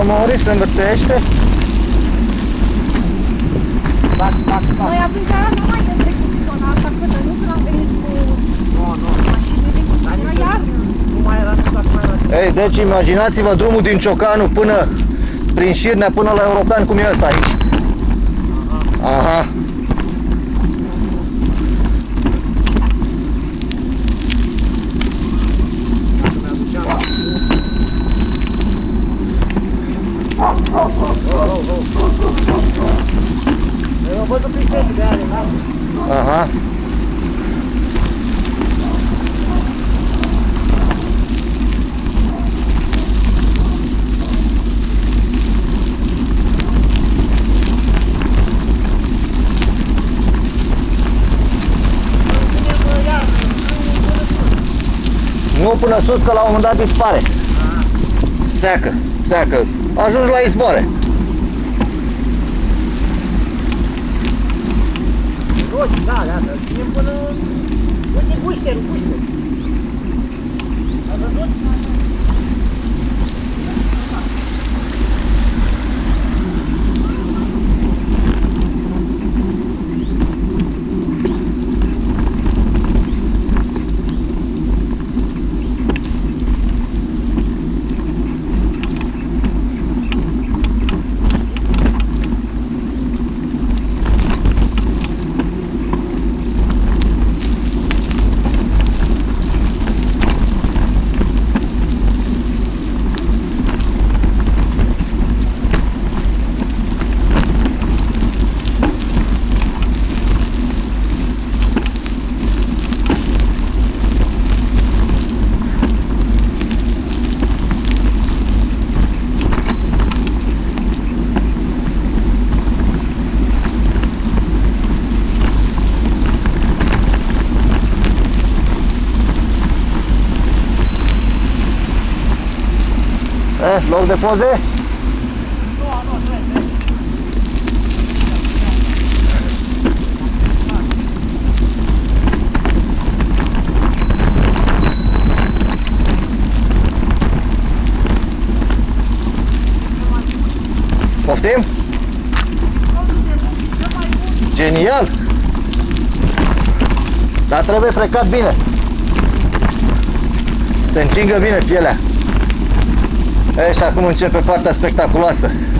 Mauris se învârtește. Noi atunci nu mai de trecut zona asta până nu când am venit cu mașinile, era iarnă. Nu mai era nimic, nu mai era. Ei, deci imaginați-vă drumul din Ciocanu până prin Șirnea până la European cum e ăsta aici. Aha. Eu văd un pic de ale, da? Aha. Nu până sus, că la un moment dat dispare. Seacă, seacă. Ajungi la izvoare. Roci, da, da, ținem până... Uite, gușterul, gușterul. Ai văzut? Loc de poze? Poftim? Genial! Dar trebuie frecat bine. Se încingă bine pielea. Și acum începe partea spectaculoasă.